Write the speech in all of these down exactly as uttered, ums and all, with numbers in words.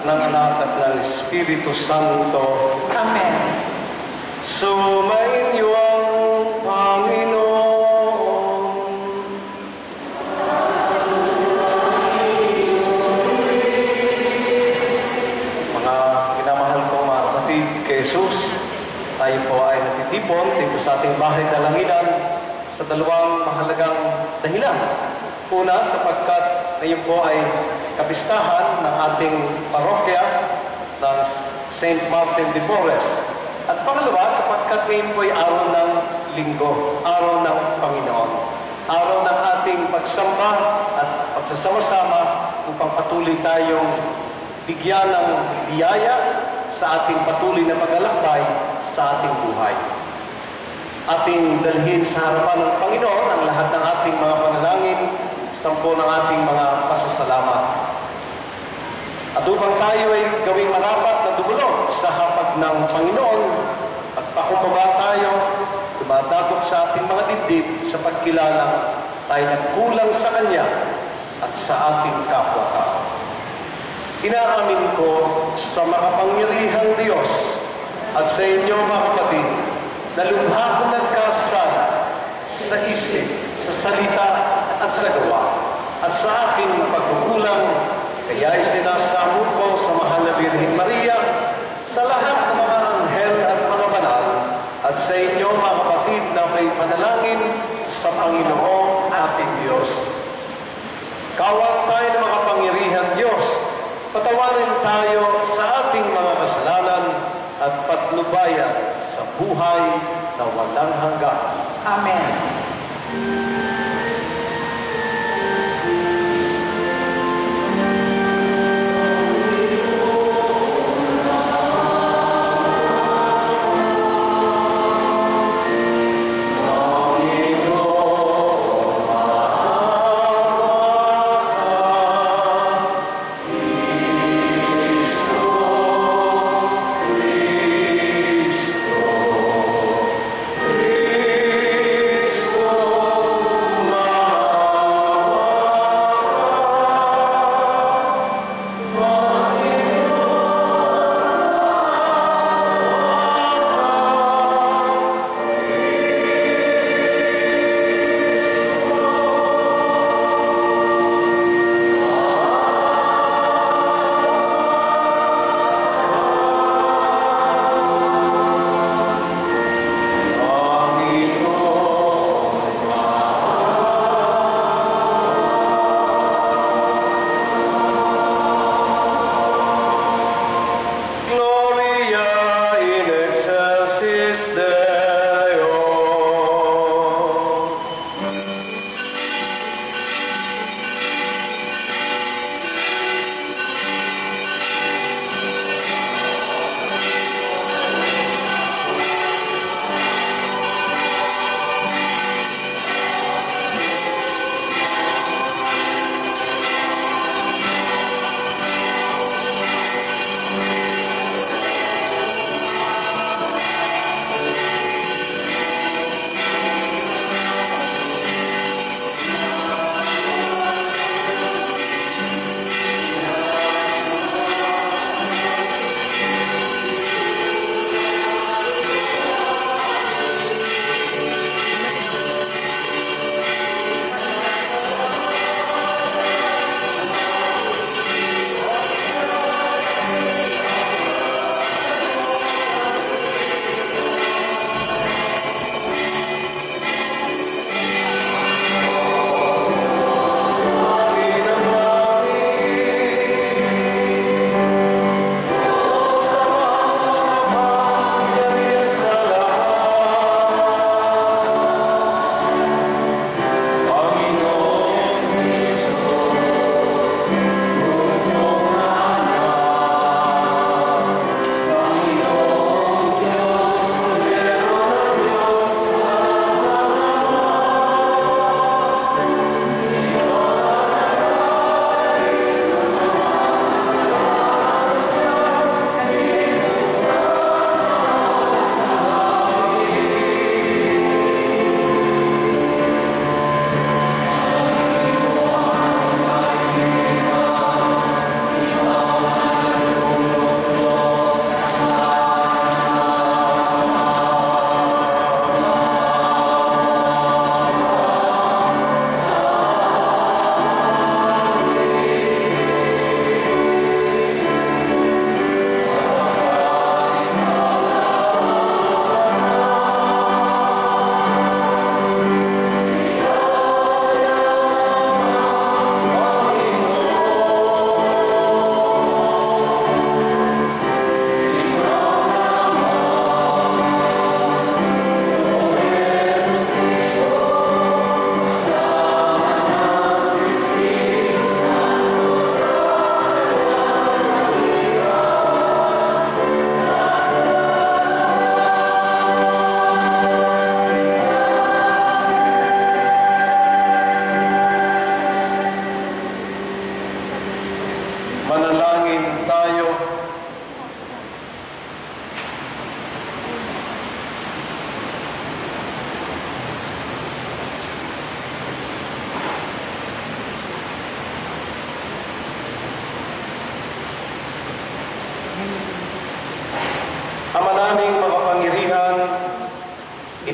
ng Anak at ng Espiritu Santo. Amen. Sumainyo ang Panginoon. Mga minamahal kong mga kapatid kay Jesus, tayo po ay natitipon dito sa ating bahay dalanginan sa dalawang mahalagang dahilan. Una, sapagkat ngayon po ay kapistahan ng ating parokya ng Saint Martin de Porres. At pangalawa, sapagkat ngayon po ay araw ng linggo, araw ng Panginoon. Araw ng ating pagsamba at pagsasama-sama upang patuloy tayong bigyan ng biyaya sa ating patuloy na paglalakbay sa ating buhay. Ating dalhin sa harapan ng Panginoon ang lahat ng ating mga panalangin, sampo ng ating mga pasasalamat. At upang tayo ay gawing marapat na dumulog sa hapag ng Panginoon at pakumbaba tayo, dumadagok sa ating mga dibdib sa pagkilala tayo nagkulang sa Kanya at sa ating kapwa-tao. Inaamin ko sa makapangyarihang Diyos at sa inyo mga kapatid na lubha ko nagkasala sa isip, sa salita at sa gawa at sa aking pagkukulang, kaya isinasamo ko sa mahal na Birhen Maria, sa lahat ng mga anghel at mga banal, at sa inyo mga kapatid na may panalangin sa Panginoong ating Diyos. Kawal tayo ng makapangyarihan Diyos, patawarin tayo sa ating mga kasalanan at patnubayan sa buhay na walang hanggan. Amen. Cristo, Cristo.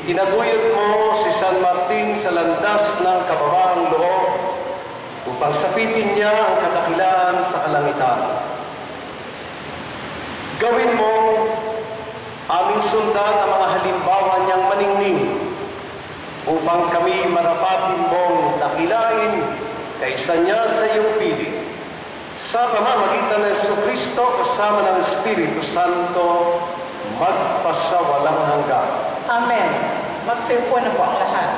Itinaguyod mo si San Martin sa landas ng kababaang loob upang sapitin niya ang kadakilaan sa kalangitan. Gawin mo aming sundan ang mga halimbawa niyang maningning upang kami marapapin mong dakilain kaysa niya sa iyong piling. Sa pamamagitan ng Jesucristo kasama ng Espiritu Santo, magpasawalang hanggan. Amen. Magsiupo na po ang lahat.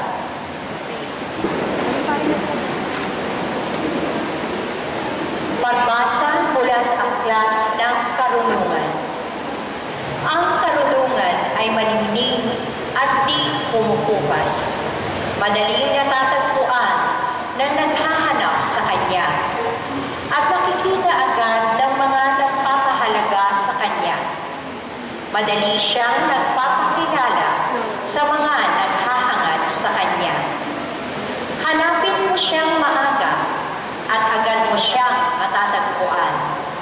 Pagbasa mula sa aklat ng karunungan. Ang karunungan ay malimning at di pumupupas. Madaling natatagpuan ng naghahanap sa kanya at nakikita agad ng mga nagpapahalaga sa kanya. Madali siyang nagpapakilala sa mga naghahangad sa kanya. Hanapin mo siyang maaga at agad mo siyang matatagpuan.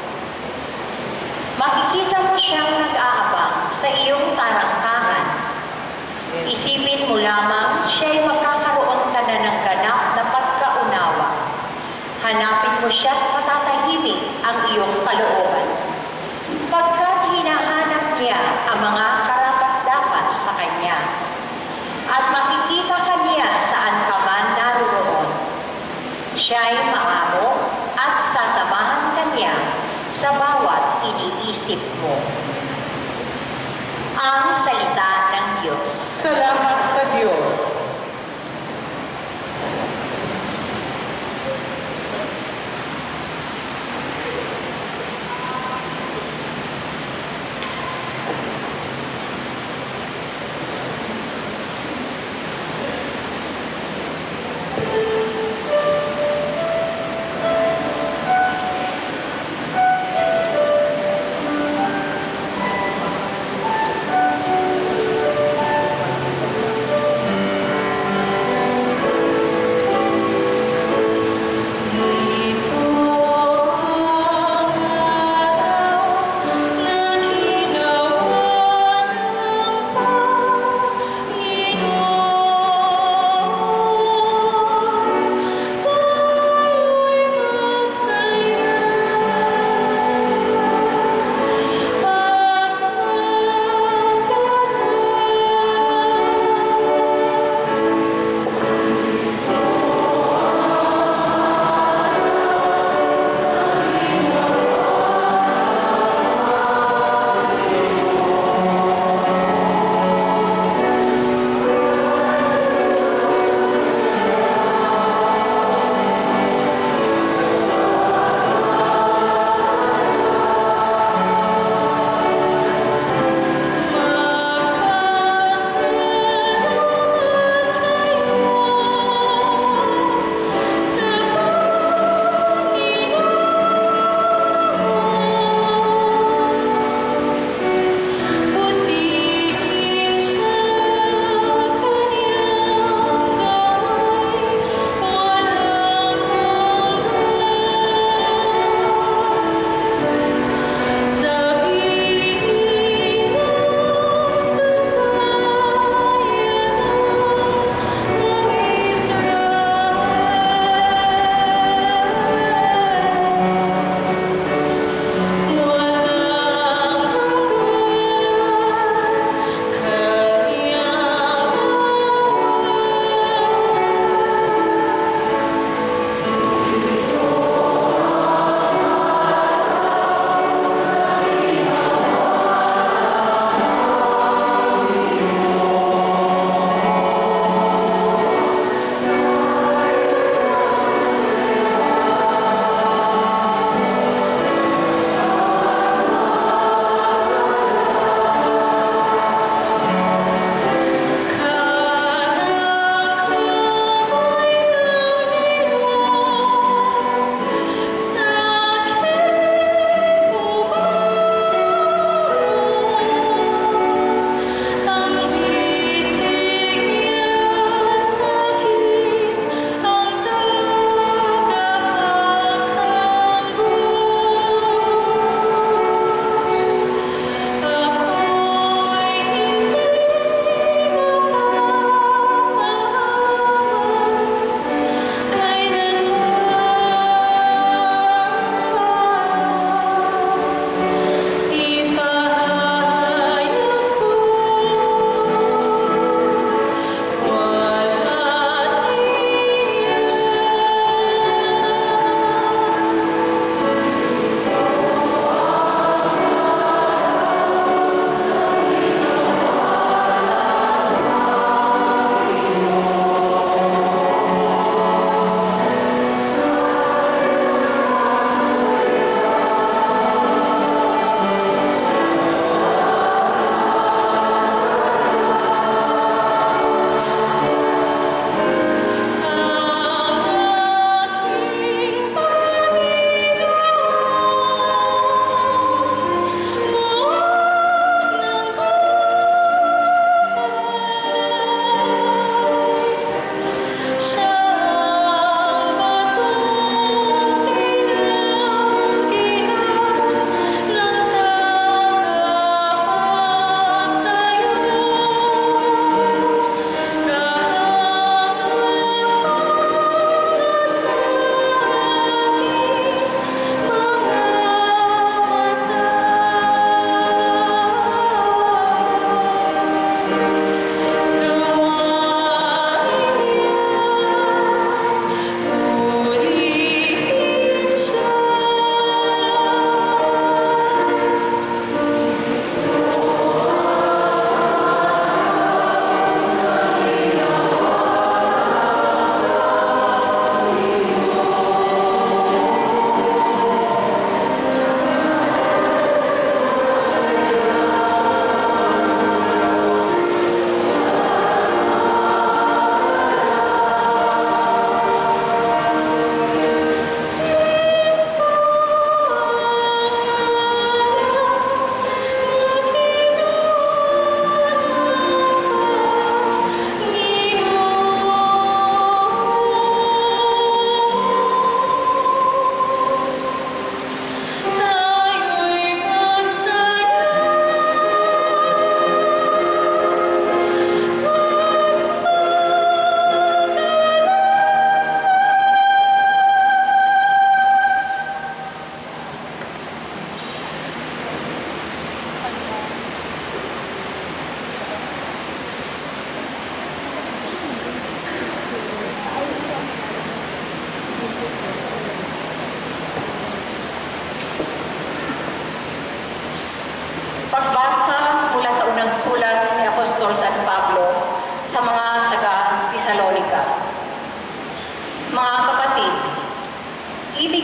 Makikita mo siyang nag-aabang sa iyong tarangkahan. Isipin mo lamang siya'y magkakaroon ka na ng ganap na pagkaunawa. Hanapin mo siya't matatahimik ang iyong kalooban. Pagkat hinahanap niya ang mga karapat-dapat sa kanya. At makikita ka niya saan ka man naroon. Siya'y maamo at sasamahan ka niya sa bawat iniisip mo. Ang salita ng Diyos. Salamat sa Diyos.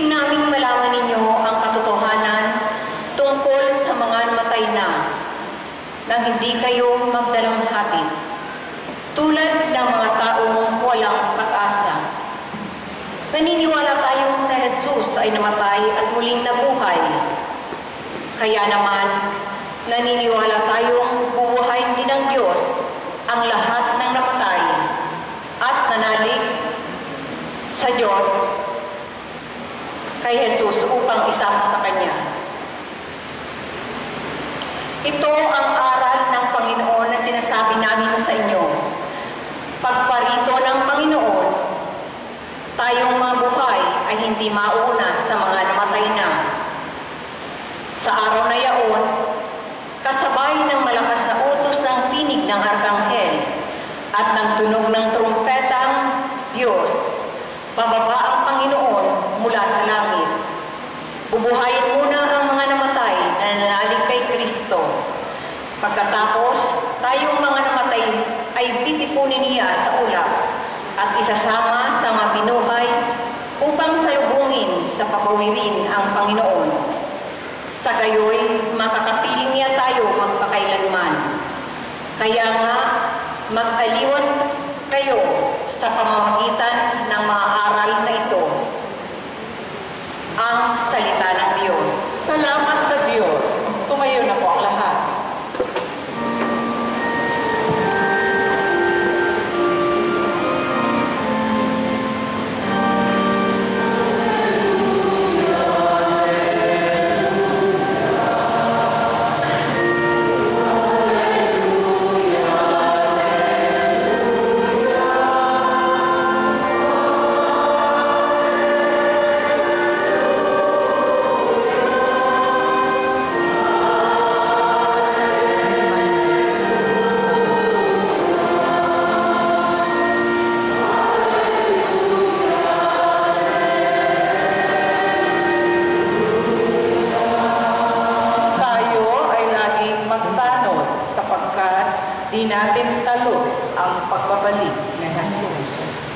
Ibig naming malaman ninyo ang katotohanan tungkol sa mga namatay na, na hindi kayo magdalamhati, tulad ng mga taong walang pag-asa. Naniniwala tayong sa Jesus ay namatay at muling nabuhay. Kaya naman, naniniwala tayong bubuhayin din ng Diyos ang lahat ng namatay at nanalig sa Diyos kay Jesus upang isama sa Kanya. Ito ang aral ng Panginoon na sinasabi namin sa inyo. Pagparito ng Panginoon, tayong mga buhay ay hindi mauna sa mga namatay na. Sa araw na yaon, kasabay ng malakas na utos ng tinig ng arkanghel at ng tunog ng trumpetang Diyos, bababa ang Panginoon mula sa langit. Bubuhayin muna ang mga namatay na nananalig kay Kristo. Pagkatapos, tayong mga namatay ay titipunin niya sa ulap at isasama sa mga binuhay upang salubungin sa papawirin ang Panginoon. Sa gayoy, makakapiling niya tayo magpakailanman. Kaya nga, mag-aliwan kayo sa pamamagitan ng mga aral na ito. Ang salita ng Diyos. Salamat sa Diyos. Tumayo na po ang lahat. Di natin talos ang pagbabalik ni Jesus.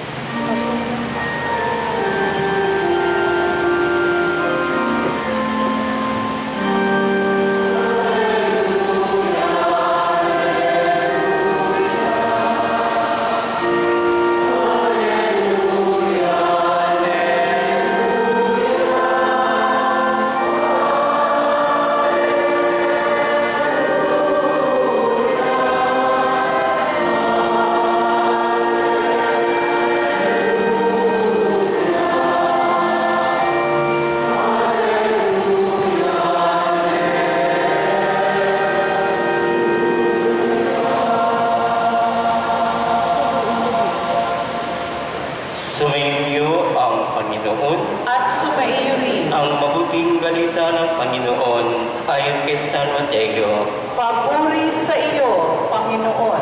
Sumainyo ang Panginoon At sumaiyo rin. ang mabuting balita ng Panginoon ayon kay San Mateo. Papuri sa iyo, Panginoon.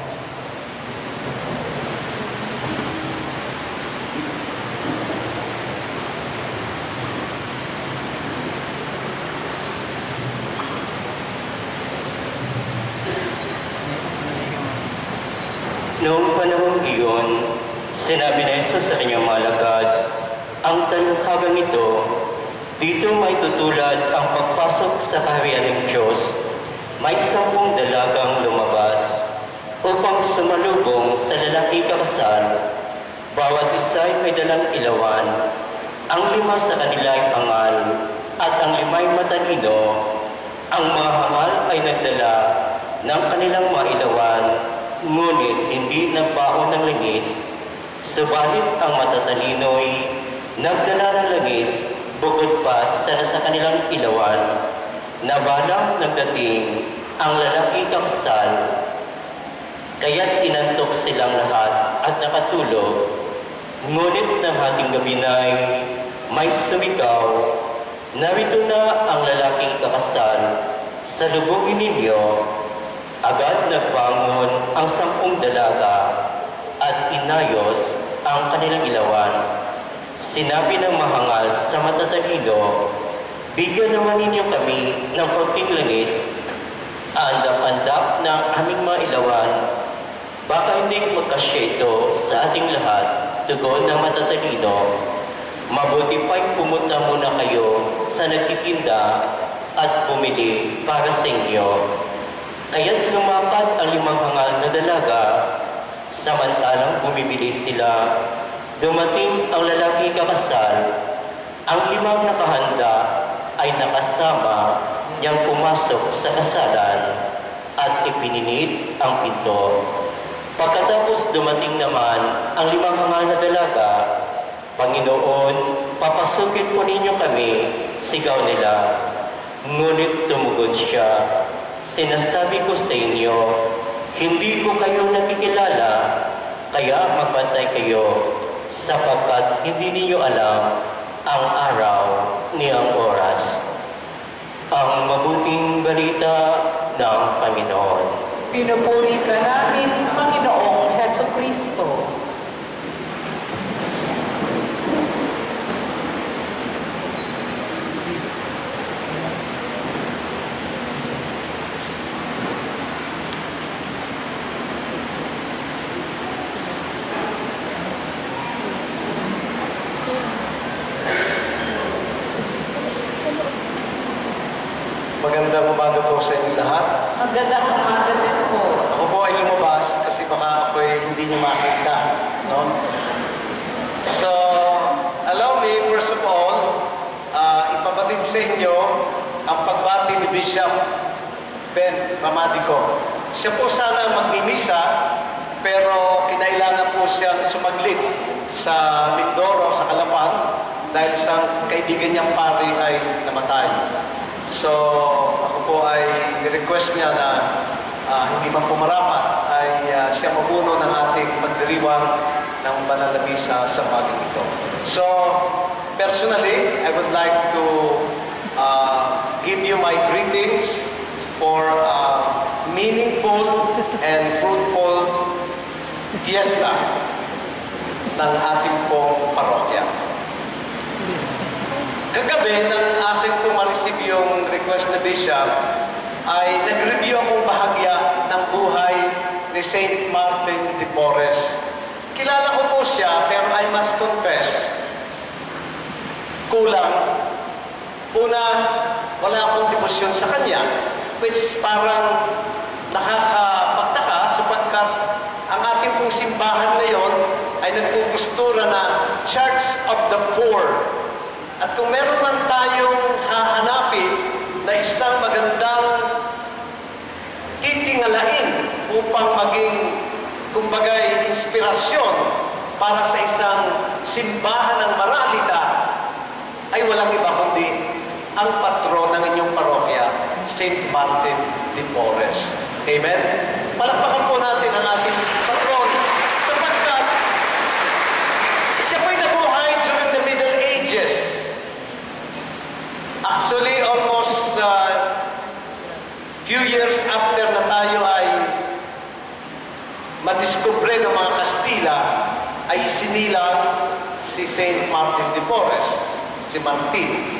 Noong panahon iyon, sinabi ni Jesus sa kanyang mga alagad, ang talukhagang ito, dito may tutulad ang pagpasok sa kaharian ng Diyos. May sampung dalagang lumabas upang sumalubong sa lalaki kakasal. Bawat isa ay may dalang ilawan. Ang lima sa kanila ay pangal at ang lima ay matalino. Ang mga hangal ay nagdala ng kanilang mga ilawan, ngunit hindi nagbaon ng langis. Subalit ang matatalino'y nagdala ng langis bukod pa sa nasa kanilang ilawan. Nabalang nagdating ang lalaki kakasal, kaya't inantok silang lahat at nakatulog. Ngunit ng hating gabi na'y may sumigaw, narito na ang lalaking kakasal, salubungin ninyo. Agad nagbangon ang sampung dalaga at inayos ang kanilang ilawan. Sinabi ng mahangal sa matatalino, bigyan naman ninyo kami ng konting langis, andap-andap ng aming mga ilawan. Baka hindi magkasya ito sa ating lahat, tugon ng matatalino. Mabuti pa'y pumunta muna kayo sa nagtitinda at bumili para sa inyo. Kaya't lumakad ang limang hangal na dalaga, samantalang bumibili sila. Dumating ang lalaki kakasal, ang limang nakahanda ay nakasama niyang pumasok sa kasalan at ipininit ang pinto. Pagkatapos dumating naman ang limang hangal na dalaga, Panginoon, papasukin po ninyo kami, sigaw nila. Ngunit tumugon siya, sinasabi ko sa inyo, hindi ko kayo nakikilala, kaya magbantay kayo, sapagkat hindi ninyo alam ang araw ni ang oras. Ang mabuting balita ng Panginoon. Pinupuri ka namin, Panginoong Heso Kristo. Magandang umaga po sa inyo lahat. Magandang umaga din po. Ako po ay lumabas kasi baka ako ay hindi niyo makita. No? So, allow me, first of all, uh, ipabatid sa inyo ang pagbati ni Bishop Ben Ramadico. Siya po sana magmimisa, pero kinailangan po siyang sumaglit sa Mindoro, sa Calapan, dahil isang kaibigan niyang pari ay namatay. So, ako po ay request niya na uh, hindi man pumarapat ay uh, siya mapuno ng ating pagdiriwang ng banal na misa sa bagay ito. So, personally, I would like to uh, give you my greetings for a meaningful and fruitful fiesta ng ating pong parokya. Kagabi, nang aking po ma-receive yung request na Bishop, ay nag-review akong bahagya ng buhay ni Saint Martin de Porres. Kilala ko po siya, pero I must confess, kulang. Una, wala akong debosyon sa kanya, which parang nakakapagtaka sapagkat ang ating pong simbahan ngayon ay nagpupustura na Church of the Poor. At kung meron man tayong hahanapin na isang magandang titingalain upang maging, kumbagay, inspirasyon para sa isang simbahan ng maralita, ay walang iba kundi ang patron ng inyong parokya, Saint Martin de Porres. Amen? Palakpakan po natin ang ating patron sapagkat siya po'y nabuhay during the Middle Ages. Actually, almost uh, few years after na tayo ay madiskubre ng mga Kastila, ay isinilang si Saint Martin de Porres, si Martin.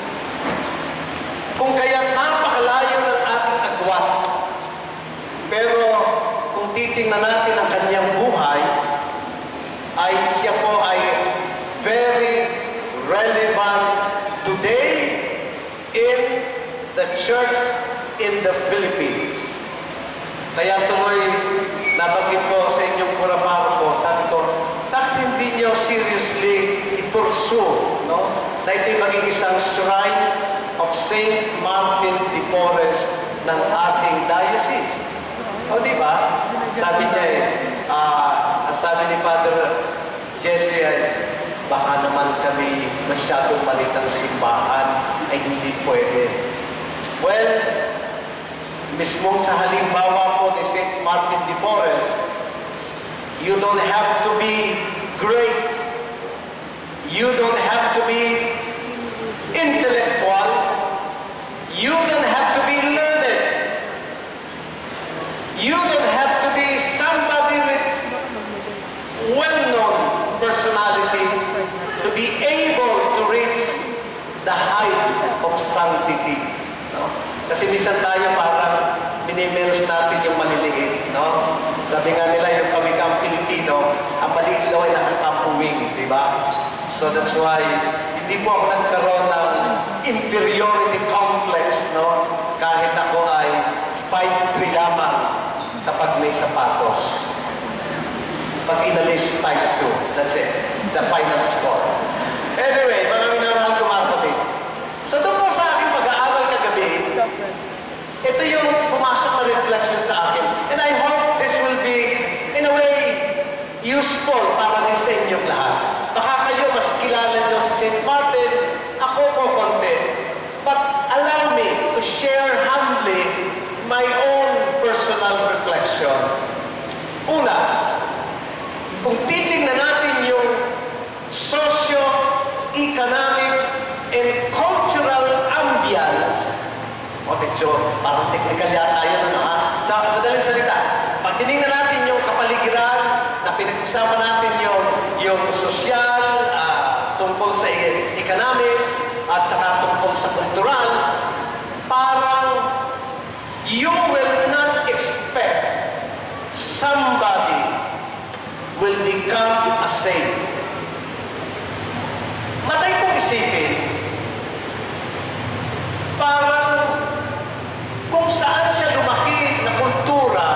Kung kaya napakalayo ng ating agwat, pero kung titingnan natin ang kanyang buhay, ay siya po ay very relevant today in the church in the Philippines. Kaya tuloy, nabanggit ko sa inyong puraparo ko, sabi ko, bakit hindi nyo seriously i-pursue, no? Na ito'y maging isang shrine of Saint Martin de Porres ng ating diocese. O, di ba? Sabi niya eh, uh, sabi ni Father Jesse ay, baka naman kami masyadong malitang simbahan ay hindi pwede. Well, mismong sa halimbawa po ni Saint Martin de Porres, you don't have to be great. You don't have to be intellectual. You don't have to be learned. You don't have to be somebody with well-known personality to be able to reach the height of sanctity. No? Kasi minsan tayo parang minimeros natin yung maliliit. No? Sabi nga nila yung kamikang Pilipino, ang maliit daw ay nakakapuwing, di ba? So that's why hindi po ako nagkaroon ng inferiority complex, no? Kahit ako ay five three lamang kapag may sapatos. Pag inalis, type two. That's it. The final score. Anyway, mga minamahal ko mga kapatid. So doon po sa aking pag-aaral kagabi, ito yung pumasok na reflection sa akin. And I hope this will be, in a way, useful para din sa inyong lahat. Baka kayo mas kilala nyo si Saint Martin, ako po konti. But allow me to share humbly my own personal reflection. Una, kung titingnan natin yung socio-economic and cultural ambience, o medyo parang technical yata yun, ano ha? Sa madaling salita, pag tinignan natin yung kapaligiran na pinag-usapan natin yung, yung sosyal, uh, tungkol sa economics, at saka tungkol sa kultural, parang you will not expect somebody will become a saint. Matay kong isipin, parang kung saan siya lumaki na kultura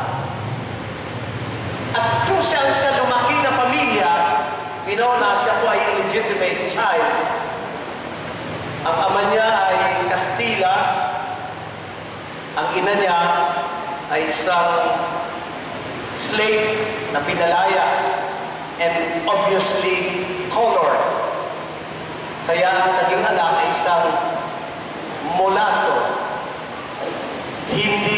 at kung saan siya lumaki na pamilya, you know, na siya po ay illegitimate child. Ang ama niya ay Kastila, ang ina niya ay isang slave na pinalaya and obviously colored. Kaya ang naging anak ay isang mulatto, hindi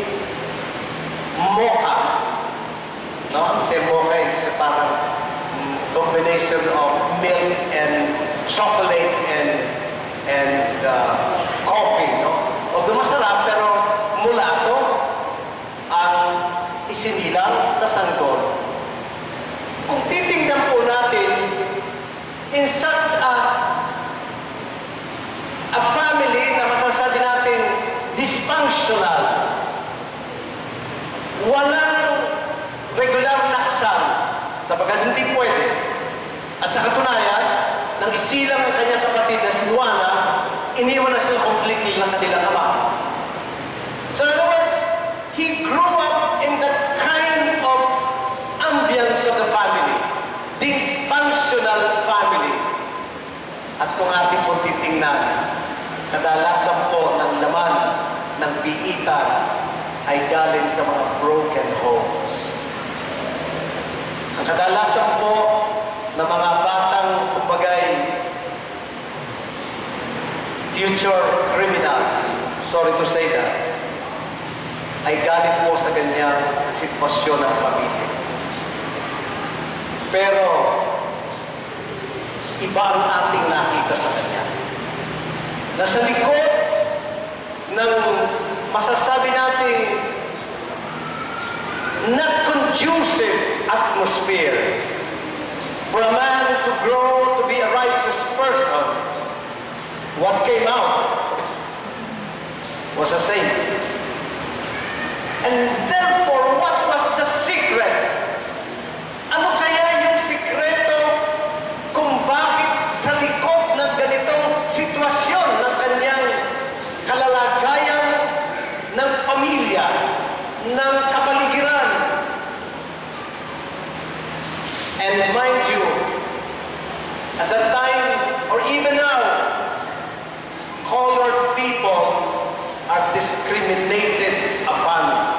mocha. No? Kasi mocha is parang combination of milk and chocolate and and uh, coffee. No? Although masarap, pero mulatto ang isinilang na sanggol. Kung titingnan po natin, in such a, a family na masasabi natin dysfunctional, walang regular na kasal, sapagkat hindi pwede. At sa katunayan, nang isilang ang kanyang kapatid na si Juana, iniwan na sila completely ng kanilang ama. So in other words, he grew up in that kind of ambience of the family, dysfunctional family. At kung ating po titingnan, kadalasan po ng laman ng piitan ay galing sa mga broken homes. Ang kadalasan po ng mga batang kumbagay future criminals, sorry to say that, ay galing po sa ganyang sitwasyon ng pamilya. Pero, iba ang ating nakita sa kanya. Nasa likod ng masasabi natin not conducive atmosphere for a man to grow to be a righteous person, what came out was a saint. And therefore, what was the secret? Ano kaya yung sikreto kung bakit sa likod ng ganitong sitwasyon ng kanyang kalalagayan ng pamilya, ng kapaligiran? And mind you, at that time, or even now, colored people are discriminated upon.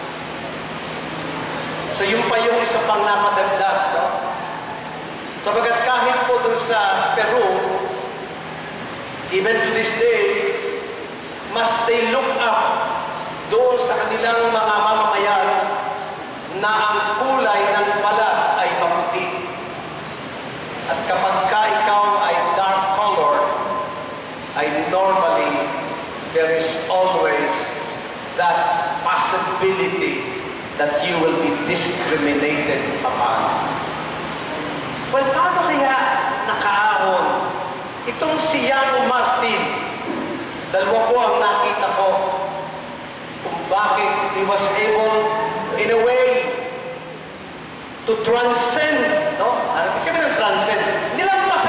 So yun pa yung isa pang napadagdag, no? Sabagat kahit po dun sa Peru, even to this day, must they look up doon sa kanilang mga mamamayan na ang kulay ng balat ay maputi. At kapag ka ikaw ay dark color, ay normally there is always that possibility that you will be discriminated upon. Well, paano kaya nakaahon itong si Yang Martin? Dalawa po ang nakita ko kung bakit he was able, in a way, to transcend, no? Ano kasi ba ng transcend? Nilampas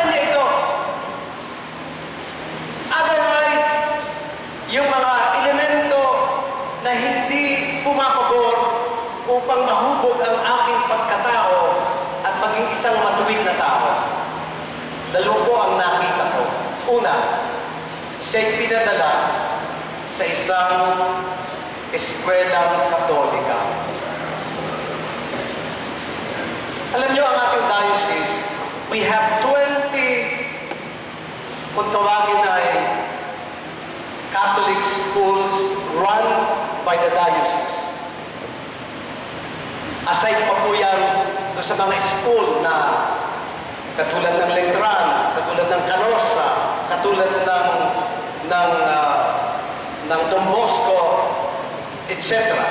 siya'y pinadala sa isang eskwelang Katolika. Alam niyo, ang ating diocese, we have twenty, kung tawagin ay Catholic schools run by the diocese. Aside pa po yan doon sa mga school na katulad ng Letran, katulad ng Canosa, katulad ng ng uh, ng Don Bosco, et cetera.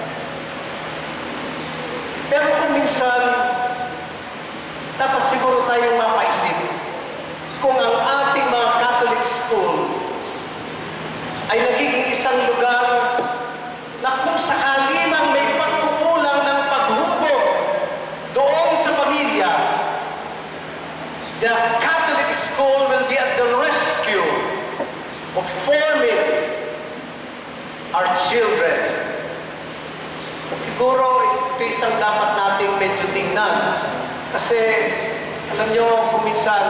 Pero kung minsan, dapat siguro tayong mapaisip kung ang ating mga Catholic school ay nagiging isang lugar na kung sakali mang may pagkukulang ng paghubog doon sa pamilya, the Catholic school will be at the rescue of forming our children. Siguro ito isang dapat nating medyo tingnan. Kasi, alam nyo, kung minsan,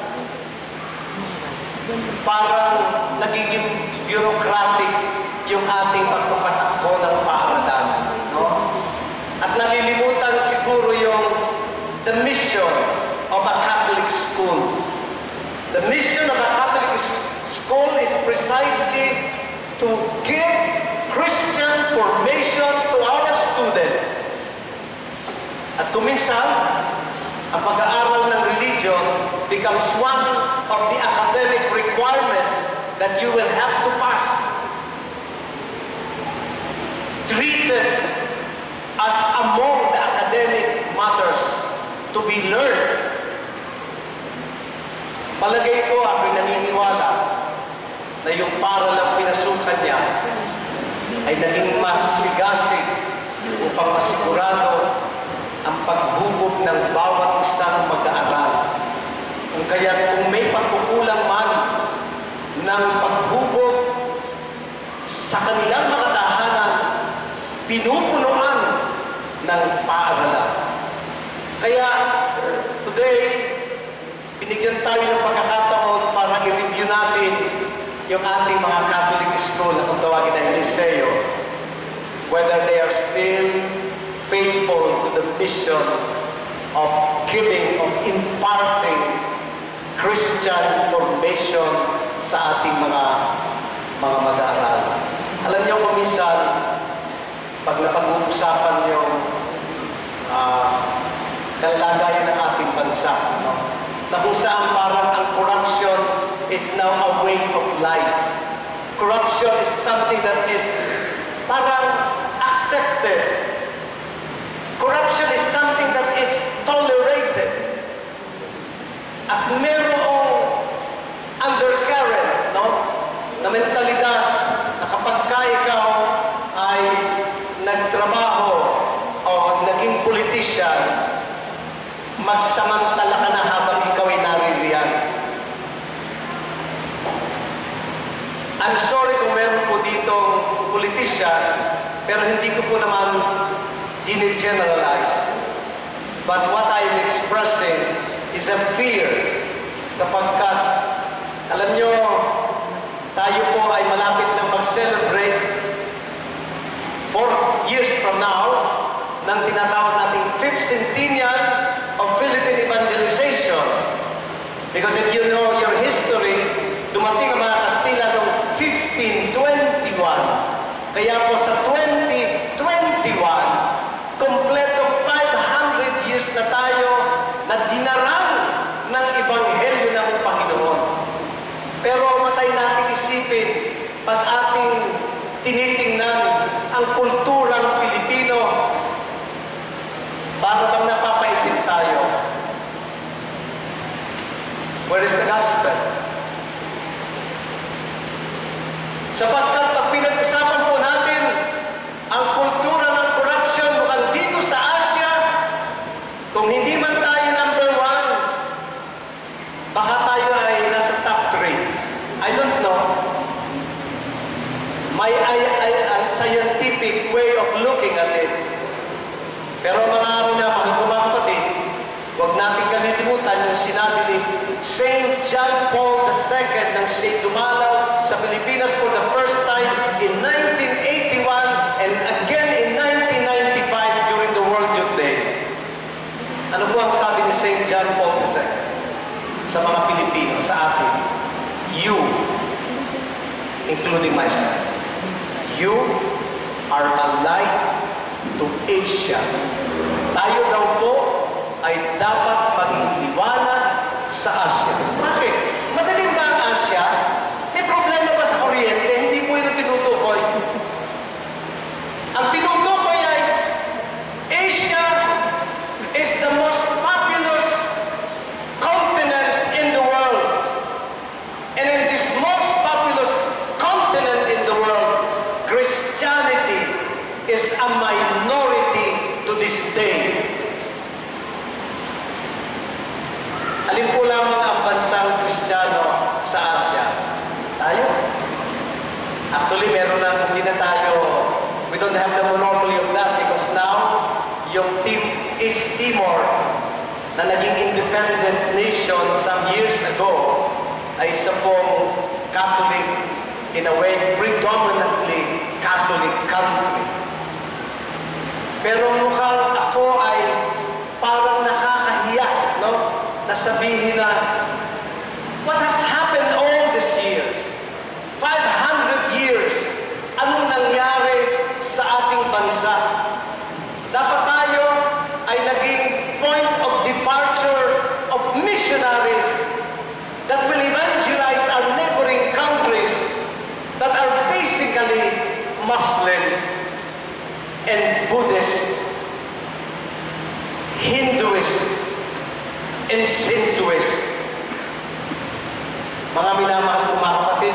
parang nagiging bureaucratic yung ating pagpapatakbo ng paaralan. No? At nalilimutan siguro yung the mission of a Catholic school. The mission of a Catholic school is precisely to give Christian formation to our students. At kuminsan, ang pag-aaral ng religion becomes one of the academic requirements that you will have to pass. Treated as among the academic matters to be learned. Palagay ko, ako'y naniniwala na yung para lang pinasukan niya ay naging mas sigasig upang masigurado ang paghubog ng bawat isang mag-aaral. Kung kaya kung may pagkukulang man ng paghubog sa kanilang mga tahanan, pinupunuan ng paaralan. Kaya today, binigyan tayo ng pagkakataon para i-review natin yung ating mga Catholic school na kung tawagin na Liceo, whether they are still faithful to the mission of giving, of imparting Christian formation sa ating mga mga mag-aaral. Alam niyo kung minsan, pag napag-uusapan yung uh, kalagayan ng ating bansa, no? Na kung saan parang ang corruption is now a way of life. Corruption is something that is parang accepted. Corruption is something that is tolerated. At merong undercurrent, no? Na mentalidad na kapag ka ikaw ay nagtrabaho o naging politician, magsamantala ka na habang ikaw ay naririyan. I'm sorry kung meron po ditong politician, pero hindi ko po naman generalize. But what I'm expressing is a fear sapagkat, alam nyo, tayo po ay malapit na mag-celebrate four years from now ng tinatawag nating fifth centennial of Philippine evangelization. Because if you know your history, dumating ang mga Kastila noong fifteen twenty-one. Kaya po sa twenty twenty-one, kompleto five hundred years na tayo na dinarang ng Ebanghelyo ng Panginoon. Pero matay natin isipin, pag ating tinitingnan ang kulturang Pilipino, para bang napapaisip tayo, where is the gospel? Sapagkat pag pinag-usapan po natin ang kultura ng corruption mukhang dito sa Asia, kung hindi man tayo number one, baka tayo ay nasa top three. I don't know. May ay, ay, ay, scientific way of looking at it. Pero mga una, mga kumapatid, huwag natin kalilimutan yung sinabi ni Saint John Paul the Second nang siya dumalaw Saint John Paul the Second sa mga Pilipino, sa atin, you, including myself, you are a light to Asia. Tayo daw po ay dapat maging liwanag sa Asia. Bakit? Madaling ba ang Asia? May problema ba sa kuryente? Hindi po ito tinutukoy. Ang tinutukoy ay Asia is the most populous continent in the world. And in this most populous continent in the world, Christianity is a minority to this day. Alin po lamang ang bansang Kristiyano sa Asia? Tayo. Actually, meron na, hindi na tayo, we don't have the monopoly of that because now, yung team East Timor na naging independent nation some years ago ay isa pong Catholic, in a way, predominantly Catholic country. Pero mukhang ako ay parang nakakahiya, no? Nasabihin na, what has happened all these years? five hundred years, anong nangyari sa ating bansa? Dapat tayo ay naging point of departure of missionaries that will evangelize our neighboring countries that are basically Muslim and Buddhist, Hinduist, and Shintoist. Mga minamahal kong mga kapatid,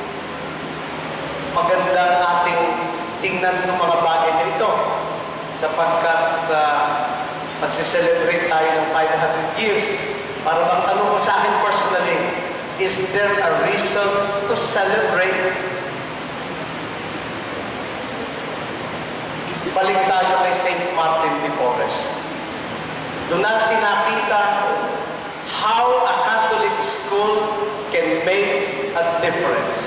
magandang ating tingnan itong mga bagay na ito sapagkat uh, magsiselebrate tayo ng five hundred years. Para bang tanong ko sa akin personally, is there a reason to celebrate? Balik tayo kay Saint Martin de Porres. Doon natin nakita how a Catholic school can make a difference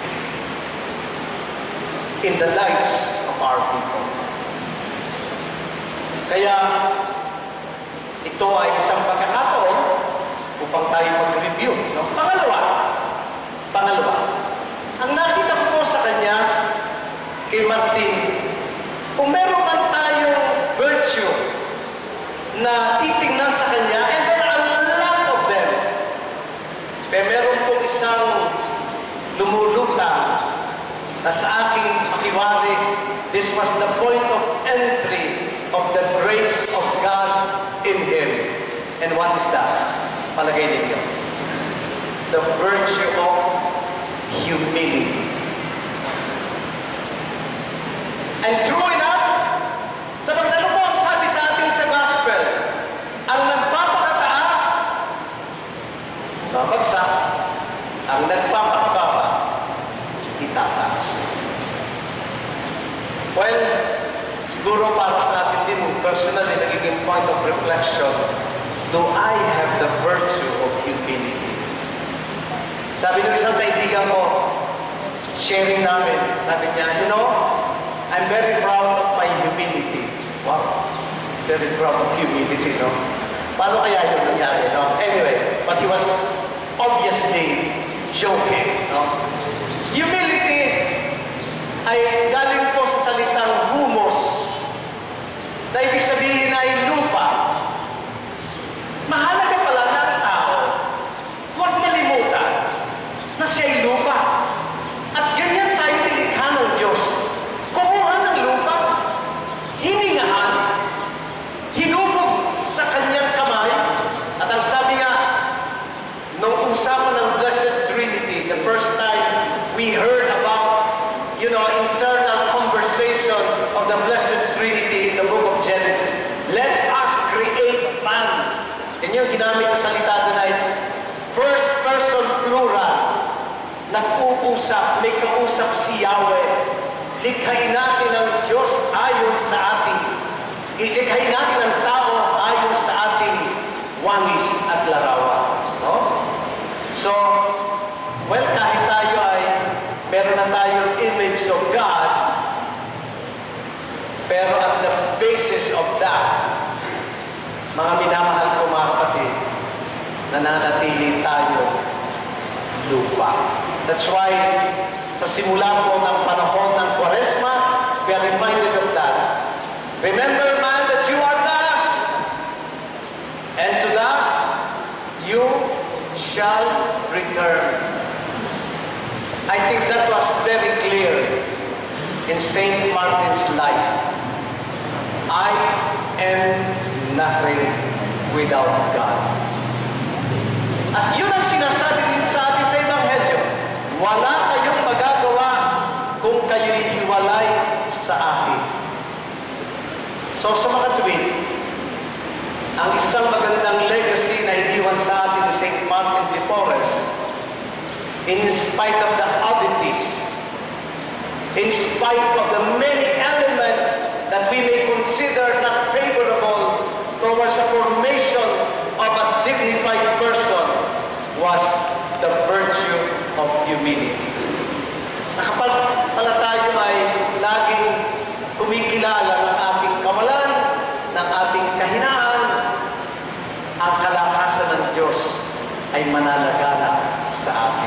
in the lives of our people. Kaya ito ay isang pagkakataon upang tayo mag-review. No? Pangalawa, pangalawa, ang nakita ko po sa kanya, kay Martin, kung meron man tayong virtue na titingnan sa kanya, and there are a lot of them, pero meron po isang lumulutang na sa aking pakiwari, this was the point of entry of the grace of God in him. And what is that? Palagay ninyo. The virtue of humility. And true enough, sa pagdalo po ang sabi sa atin sa gospel, ang nagpapakataas, babagsak, ang nagpapakababa, itataas. Well, siguro para sa atin din, personally, nagiging point of reflection, do I have the virtue of humility? Sabi ng isang kaibigan ko, sharing namin, sabi niya, you know, I'm very proud of my humility. Wow, very proud of humility, no? Paano kaya yun nangyari, no? Anyway, but he was obviously joking, no? Humility ay galing po sa salitang humus, na ibig sabihin ay lupa. Mahalaga pala na ang tao, huwag malimutan na siya'y lupa. At ganyan tayo nilikha ng Diyos. Kumuha ng lupa, hiningahan, hinubog sa kanyang kamay, at ang sabi nga, nung usapan ng Blessed Trinity, the first time we heard about, you know, internal conversation of the Blessed Trinity in the book of Genesis. Let us create man. Yan yung ginamit na salita doon ay first person plural. Nag-uusap, may kausap si Yahweh. Likhain natin ang Diyos ayon sa ating. Ilikhain natin ang tao ayon sa ating wangis at larawan. No? So, well, kahit tayo ay meron na tayong image of God, pero at the basis of that, mga minamahal ko mga kapatid, mananatili tayo lupa. That's why, sa simula po ng panahon ng Kwaresma, we are reminded of that. Remember, man, that you are dust, and to dust you shall return. I think that was very clear in Saint Martin's life. I am nothing without God. At yun ang sinasabi din sa atin sa Ebanghelyo. Wala kayong magagawa kung kayo'y hiwalay sa akin. So sa mga tuwid, ang isang magandang legacy na iniwan sa atin ni Saint Martin de Porres, in spite of the oddities, in spite of the many elements that we may consider not favorable towards the formation of a dignified person, was the virtue of humility. Nakapala tayo ay laging kumikilala ng ating kawalan, ng ating kahinaan, ang kalakasan ng Diyos ay manalagala sa atin.